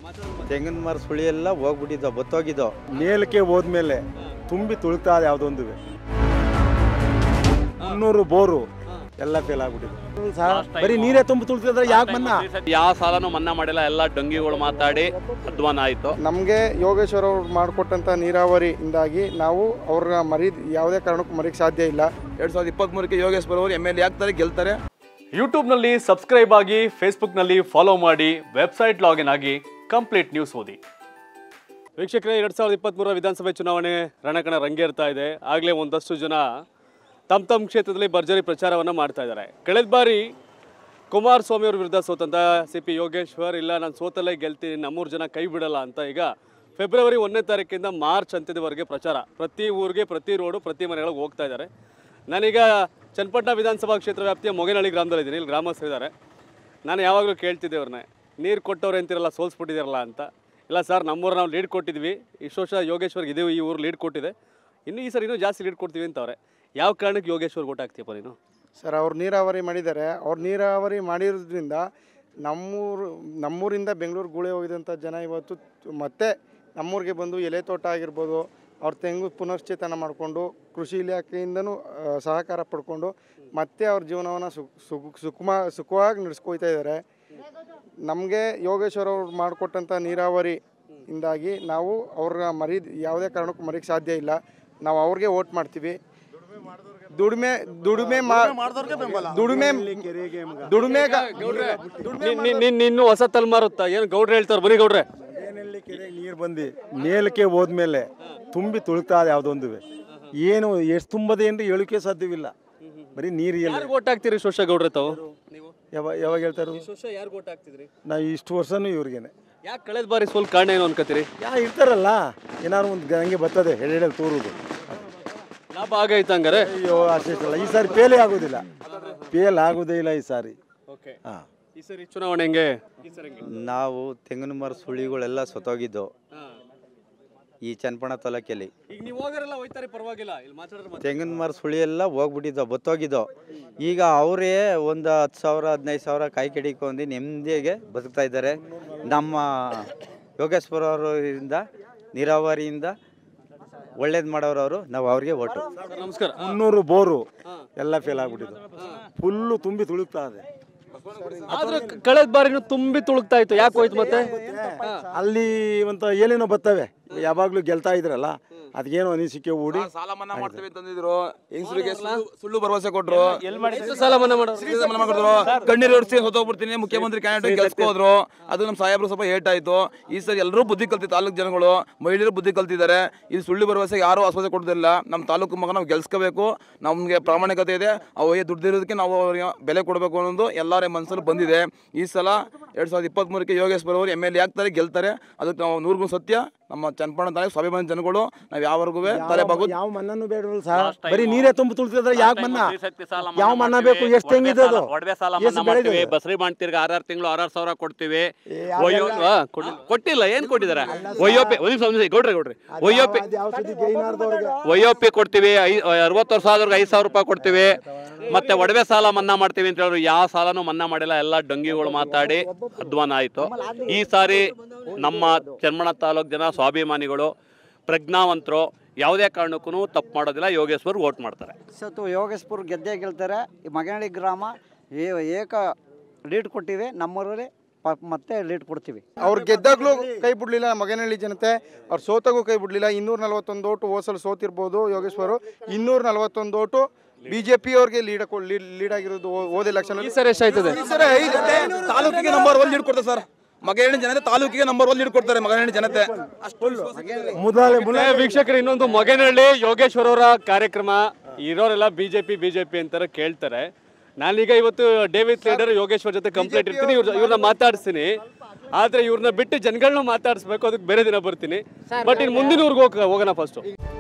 ತೆಂಗಿನ ಮರ ಸುಳಿ ಎಲ್ಲ ಹೋಗ್ಬಿಟ್ಟಿದ್ದೋ ಬತ್ತೋಗಿದ್ದೋ ಮೇಲಕ್ಕೆ ಹೋದ್ಮೇಲೆ ತುಂಬಿ ತುಳಿತಾ ಯಾವುದೊಂದು 300 ಬೋರು ಎಲ್ಲ ಫೇಲ್ ಆಗ್ಬಿಟ್ಟಿದೆ. ಬರೀ ನೀರೇ ತುಂಬಿ ತುಳಿತಿದ್ರೆ ಯಾಕೆ ಮನ್ನಾ? ಯಾವ ಸಾಲನೂ ಮನ್ನಾ ಮಾಡಿಲ್ಲ, ಎಲ್ಲ ಡೊಂಗಿಗಳು ಮಾತಾಡಿ ಅಧ್ವಾನ ಆಯಿತು. ನಮಗೆ ಯೋಗೇಶ್ವರ್ ಅವರು ಮಾಡಿಕೊಟ್ಟಂಥ ನೀರಾವರಿಯಿಂದಾಗಿ ನಾವು ಅವ್ರನ್ನ ಯಾವುದೇ ಕಾರಣಕ್ಕೂ ಮರಿಕ್ಕೆ ಸಾಧ್ಯ ಇಲ್ಲ. 2023ಕ್ಕೆ ಯೋಗೇಶ್ವರ್ ಅವರು MLA ಆಗ್ತಾರೆ, ಗೆಲ್ತಾರೆ. ಯೂಟ್ಯೂಬ್ನಲ್ಲಿ ಸಬ್ಸ್ಕ್ರೈಬ್ ಆಗಿ, ಫೇಸ್ಬುಕ್ನಲ್ಲಿ ಫಾಲೋ ಮಾಡಿ, ವೆಬ್ಸೈಟ್ ಲಾಗಿನ್ ಆಗಿ ಕಂಪ್ಲೀಟ್ ನ್ಯೂಸ್ ಓದಿ. ವೀಕ್ಷಕರೇ, 2023 ವಿಧಾನಸಭೆ ಚುನಾವಣೆ ರಣಕಣ ರಂಗೇರ್ತಾ ಇದೆ. ಆಗಲೇ ಒಂದಷ್ಟು ಜನ ತಮ್ಮ ಕ್ಷೇತ್ರದಲ್ಲಿ ಭರ್ಜರಿ ಪ್ರಚಾರವನ್ನು ಮಾಡ್ತಾ ಇದ್ದಾರೆ. ಕಳೆದ ಬಾರಿ ಕುಮಾರಸ್ವಾಮಿ ಅವ್ರ ವಿರುದ್ಧ ಸೋತಂತ CP ಯೋಗೇಶ್ವರ್, ಇಲ್ಲ ನಾನು ಸೋತಲ್ಲೇ ಗೆಲ್ತೀನಿ, ನಮ್ಮೂರು ಜನ ಕೈ ಬಿಡಲ್ಲ ಅಂತ ಈಗ ಫೆಬ್ರವರಿ 1ನೇ ತಾರೀಕಿಂದ ಮಾರ್ಚ್ ಅಂತ್ಯದವರೆಗೆ ಪ್ರಚಾರ ಪ್ರತಿ ಊರಿಗೆ, ಪ್ರತಿ ರೋಡು, ಪ್ರತಿ ಮನೆಗಳಿಗೆ ಹೋಗ್ತಾ ಇದ್ದಾರೆ. ನಾನೀಗ ಚನ್ನಪಟ್ಟಣ ವಿಧಾನಸಭಾ ಕ್ಷೇತ್ರ ವ್ಯಾಪ್ತಿಯ ಮೊಗೇನಹಳ್ಳಿ ಗ್ರಾಮದಲ್ಲಿದ್ದೀನಿ. ಇಲ್ಲಿ ಗ್ರಾಮಸ್ಥರಿದ್ದಾರೆ. ನಾನು ಯಾವಾಗಲೂ ಕೇಳ್ತಿದ್ದೆ ಅವ್ರನ್ನೇ, ನೀರು ಕೊಟ್ಟವ್ರು ಅಂತಿರಲ್ಲ, ಸೋಲ್ಸ್ಬಿಟ್ಟಿದ್ದೀರಲ್ಲ ಅಂತ. ಇಲ್ಲ ಸರ್, ನಮ್ಮೂರು ನಾವು ಲೀಡ್ ಕೊಟ್ಟಿದ್ವಿ, ಇಷ್ಟು ವರ್ಷ ಯೋಗೇಶ್ವರ್ಗೆ ಇದೀವಿ, ಈ ಊರು ಲೀಡ್ ಕೊಟ್ಟಿದೆ, ಇನ್ನೂ ಈ ಸರಿ ಇನ್ನೂ ಜಾಸ್ತಿ ಲೀಡ್ ಕೊಡ್ತೀವಿ ಅಂತವ್ರೆ. ಯಾವ ಕಾರಣಕ್ಕೆ ಯೋಗೇಶ್ವರ್ ಓಟ್ ಹಾಕ್ತೀಯಪ್ಪ ನೀನು? ಸರ್, ಅವ್ರು ನೀರಾವರಿ ಮಾಡಿದ್ದಾರೆ. ಅವ್ರು ನೀರಾವರಿ ಮಾಡಿರೋದ್ರಿಂದ ನಮ್ಮೂರಿಂದ ಬೆಂಗಳೂರು ಗುಳೆ ಹೋಗಿದಂಥ ಜನ ಇವತ್ತು ಮತ್ತೆ ನಮ್ಮೂರಿಗೆ ಬಂದು ಎಲೆ ತೋಟ ಆಗಿರ್ಬೋದು, ಅವ್ರ ತೆಂಗು ಪುನಶ್ಚೇತನ ಮಾಡಿಕೊಂಡು ಕೃಷಿ ಇಲಾಖೆಯಿಂದನೂ ಸಹಕಾರ ಪಡ್ಕೊಂಡು ಮತ್ತೆ ಅವ್ರ ಜೀವನವನ್ನು ಸುಖವಾಗಿ ನಡೆಸ್ಕೊಯ್ತಾ ಇದ್ದಾರೆ. ನಮಗೆ ಯೋಗೇಶ್ವರ್ ಅವ್ರು ಮಾಡಿಕೊಟ್ಟಂಥ ನೀರಾವರಿಯಿಂದಾಗಿ ನಾವು ಅವ್ರನ್ನ ಯಾವುದೇ ಕಾರಣಕ್ಕೂ ಮರಿಕ್ಕೆ ಸಾಧ್ಯ ಇಲ್ಲ. ನಾವು ಅವ್ರಿಗೆ ವೋಟ್ ಮಾಡ್ತೀವಿ. ನಿನ್ನ ಹೊಸ ತಲೆಮಾರುತ್ತಾ ಏನು ಗೌಡ್ರೆ ಹೇಳ್ತಾರೆ? ಬರೀ ಗೌಡ್ರೆ, ನೀರು ಬಂದು ಮೇಲಕ್ಕೆ ಹೋದ್ಮೇಲೆ ತುಂಬಿ ತುಳಿತಾ ಯಾವುದೊಂದು ಏನು ಎಷ್ಟು ತುಂಬದೆ ಎಂದು ಹೇಳಿಕೆ ಸಾಧ್ಯವಿಲ್ಲ. ಬರೀ ನೀರು ಓಟ್ ಹಾಕ್ತೀರಿ ಶೋಷ ಗೌಡ್ರೆ ತಾವು? ಯಾವಾಗ ಹೇಳ್ತಾರೆ? ಯಾರು ಓಟ್ ಹಾಕ್ತಿದ್ರಿ? ನಾವು ಇಷ್ಟು ವರ್ಷನೂ ಇವ್ರಿಗೇನೆ. ಯಾಕೆ ಕಳೆದ ಬಾರಿ ಸ್ವಲ್ಪ ಕಾರಣ ಏನು ಅನ್ಕೋತೀರಿ? ಇರ್ತಾರಲ್ಲ, ಏನಾದ್ರು ಒಂದು ಹಂಗೆ ಬರ್ತದೆ ಎಡೆ ತೋರುದು. ಲಾಭ ಆಗೈತೆ ಹಂಗಾರೆ? ಅಯ್ಯೋ, ಅಷ್ಟೇ ಈ ಸಾರಿ ಫೇಲೇ ಆಗೋದಿಲ್ಲ, ಫೇಲ್ ಆಗೋದೇ ಇಲ್ಲ ಈ ಸಾರಿ. ಈ ಸರಿ ಚುನಾವಣೆ ಹೆಂಗೆ? ನಾವು ತೆಂಗಿನ ಮರ ಸುಳಿಗಳೆಲ್ಲ ಸತ್ತೋಗಿದ್ದೋ ಈ ಚನ್ನಪಟ್ಟಣ ತಾಲೂಕಲ್ಲಿ. ಈಗ ನೀವು ಹೋಗರೆಲ್ಲ ಹೋಯ್ತಾರೆ, ಪರವಾಗಿಲ್ಲ, ಇಲ್ಲಿ ಮಾತಾಡಿದ್ರೆ ತೆಂಗಿನ ಮರ ಸುಳಿ ಎಲ್ಲ ಹೋಗ್ಬಿಟ್ಟಿದ್ದೋ ಬತ್ತೋಗಿದ್ದೋ. ಈಗ ಅವರೇ ಒಂದು 10,000 15,000 ಕಾಯಿ ಕಡಿಕೊಂಡು ನೆಮ್ಮದಿಗೆ ಬದುಕ್ತಾ ಇದ್ದಾರೆ. ನಮ್ಮ ಯೋಗೇಶ್ವರ ಅವರಿಂದ ನೀರಾವರಿಯಿಂದ ಒಳ್ಳೇದು ಮಾಡೋರು, ನಾವು ಅವ್ರಿಗೆ ಓಟು. ನಮಸ್ಕಾರ. 300 ಬೋರು ಎಲ್ಲ ಫೇಲ್ ಆಗ್ಬಿಟ್ಟಿದ್ದು, ಫುಲ್ಲು ತುಂಬಿ ತುಳುಕ್ತಾ ಇದೆ. ಆದ್ರೆ ಕಳೆದ ಬಾರಿನೂ ತುಂಬಿ ತುಳುಕ್ತಾ ಇತ್ತು, ಯಾಕೆ ಹೋಯ್ತು ಮತ್ತೆ? ಅಲ್ಲಿ ಒಂದು ಏನೇನೋ ಬರ್ತವೆ, ಯಾವಾಗ್ಲೂ ಗೆಲ್ತಾ ಇದ್ರಲ್ಲ, ಅದಕ್ಕೇನೋ ಅನಿಸಿಕೆ ಹೂಡಿ ಸಾಲ ಮನ್ನಾ ಮಾಡ್ತೀವಿ ಅಂತಂದಿದ್ರು. ಹೆಂಗಸರಿಗೆ ಸುಳ್ಳು ಭರವಸೆ ಕೊಟ್ರು. ಸಾಲ ಮನ್ನಾ ಮಾಡಿದ್ರು. ಕಣ್ಣೀರು ಹೊಡಿಸಿ ಹೊತ್ತೋಗ್ಬಿಡ್ತೀನಿ, ಮುಖ್ಯಮಂತ್ರಿ ಕ್ಯಾಂಡಿಡೇಟ್ ಗೆಲ್ಸ್ಕೋದ್ರು. ಅದು ನಮ್ಮ ಸಾಹೇಬ್ರು ಸ್ವಲ್ಪ ಏಟ್ ಆಯ್ತು. ಈ ಸರಿ ಎಲ್ಲರೂ ಬುದ್ಧಿ ಕಲ್ತಿ, ತಾಲೂಕು ಜನಗಳು, ಮಹಿಳೆಯರು ಬುದ್ಧಿ ಕಲ್ತಿದ್ದಾರೆ. ಈ ಸುಳ್ಳು ಭರವಸೆಗೆ ಯಾರು ಆಸ್ಪತ್ರೆ ಕೊಡೋದಿಲ್ಲ. ನಮ್ಮ ತಾಲೂಕು ಮಗ ನಾವು ಗೆಲ್ಸ್ಕೋಬೇಕು, ನಮಗೆ ಪ್ರಾಮಾಣಿಕತೆ ಇದೆ. ಅವರಿಗೆ ದುಡ್ಡಿರೋದಕ್ಕೆ ನಾವು ಅವರಿಗೆ ಬೆಲೆ ಕೊಡಬೇಕು ಅನ್ನೋದು ಎಲ್ಲರ ಮನಸ್ಸಲ್ಲಿ ಬಂದಿದೆ. ಈ ಸಲ 2023ಕ್ಕೆ ಯೋಗೇಶ್ವರ್ ಅವರು MLA ಆಗ್ತಾರೆ, ಗೆಲ್ತಾರೆ. ಅದಕ್ಕೆ ನಾವು 100 ಸತ್ಯ. ನಮ್ಮ ಚನ್ನಪಟ್ಟಣ ತಾಲೂಕು ಸ್ವಾಭಿಮಾನಿ ಜನಗಳು ನಾವು ಯಾವರೆಗೂ ತಲೆ ಬಾಗೋದು ಯಾವ ಮನ್ನೂ ಬೇಡವಲ್ಲ ಸರ್. ಬರೀ ನೀರೇ ತುಂಬಿ ತುಳಿತಿದ್ರೆ ಯಾಕೆ ಮನ್ನಾ? ಯಾವ ಮನ್ನಾ ಬೇಕು? ಎಷ್ಟು ಹೆಂಗಿದೆ ಅದು? ಒಡವೆ ಸಾಲ ಮನ್ನಾ ಮಾಡ್ತೀವಿ, ಬಸರಿ ಮಾಡ್ತೀವಿ, 6 ತಿಂಗಳು 6,000 ಕೊಡ್ತೀವಿ. ಕೊಟ್ಟಿಲ್ಲ, ಏನ್ ಕೊಟ್ಟಿದ್ದಾರೆ? ಒಯ್ಯೋಪಿ ಕೊಡ್ತೀವಿ, 60 ವರ್ಷ ಆದ್ರಿಗೆ 5,000 ರೂಪಾಯಿ ಕೊಡ್ತೀವಿ. ಮತ್ತೆ ಒಡವೆ ಸಾಲ ಮನ್ನಾ ಮಾಡ್ತೀವಿ ಅಂತ ಹೇಳಿದ್ರು, ಯಾವ ಸಾಲನೂ ಮನ್ನಾ ಮಾಡಿಲ್ಲ, ಎಲ್ಲ ಡೊಂಗಿಗಳು ಮಾತಾಡಿ ಅಧ್ವಾನ ಆಯ್ತು. ಈ ಸಾರಿ ನಮ್ಮ ಚನ್ನಪಟ್ಟಣ ತಾಲೂಕು ಜನ ಸ್ವಾಭಿಮಾನಿಗಳು, ಪ್ರಜ್ಞಾವಂತರು, ಯಾವುದೇ ಕಾರಣಕ್ಕೂ ತಪ್ಪು ಮಾಡೋದಿಲ್ಲ. ಯೋಗೇಶ್ವರ್ ವೋಟ್ ಮಾಡ್ತಾರೆ. ಸತ್ತು ಯೋಗೇಶ್ವರ್ ಗೆದ್ದೇ ಗೆಲ್ತಾರೆ. ಈ ಮೊಗೇನಹಳ್ಳಿ ಗ್ರಾಮ ಏಕ ಲೀಡ್ ಕೊಟ್ಟಿವೆ, ನಮ್ಮೂರೇ ಮತ್ತೆ ಲೀಡ್ ಕೊಡ್ತೀವಿ. ಅವ್ರು ಗೆದ್ದಾಗ್ಲೂ ಕೈ ಬಿಡಲಿಲ್ಲ ಮೊಗೇನಹಳ್ಳಿ ಜನತೆ, ಅವ್ರು ಸೋತಾಗೂ ಕೈ ಬಿಡಲಿಲ್ಲ. 241 ಓಟು ಹೋಸಲು ಸೋತಿರ್ಬೋದು ಯೋಗೇಶ್ವರು, 241 ಓಟು BJP ಅವ್ರಿಗೆ ಲೀಡ್ ಆಗಿರೋದು ಹೋದ ಎಲೆಕ್ಷನ್. ಈ ಸರಿ ಎಷ್ಟಾಯ್ತದೆ? ತಾಲೂಕಿಗೆ ನಂಬರ್ 1 ಲೀಡ್ ಕೊಡ್ತಾರೆ ಸರ್. ಮೊಗೇನಹಳ್ಳಿ ಜನತೆ ತಾಲೂಕಿಗೆ ನಂಬರ್ 1 ಲೀಡ್ ಕೊಡ್ತಾರೆ. ಮೊಗೇನಹಳ್ಳಿ ಜನತೆ ವೀಕ್ಷಕರು, ಇನ್ನೊಂದು ಮೊಗೇನಹಳ್ಳಿ ಯೋಗೇಶ್ವರ್ ಅವರ ಕಾರ್ಯಕ್ರಮ. ಇರೋರೆಲ್ಲ ಬಿಜೆಪಿ ಅಂತಾರೆ, ಕೇಳ್ತಾರೆ. ನಾನೀಗ ಇವತ್ತು ಡೇವಿಡ್ ಲೀಡರ್ ಯೋಗೇಶ್ವರ್ ಜೊತೆ ಕಂಪ್ಲೇಂಟ್ ಇರ್ತೀನಿ, ಇವ್ರನ್ನ ಮಾತಾಡಿಸ್ತೀನಿ. ಆದ್ರೆ ಇವ್ರನ್ನ ಬಿಟ್ಟು ಜನಗಳನ್ನ ಮಾತಾಡಿಸ್ಬೇಕು, ಅದಕ್ಕೆ ಬೇರೆ ದಿನ ಬರ್ತೀನಿ. ಬಟ್ ಇನ್ನು ಮುಂದಿನ ಊರಿಗೆ ಹೋಗೋಣ ಫಸ್ಟ್.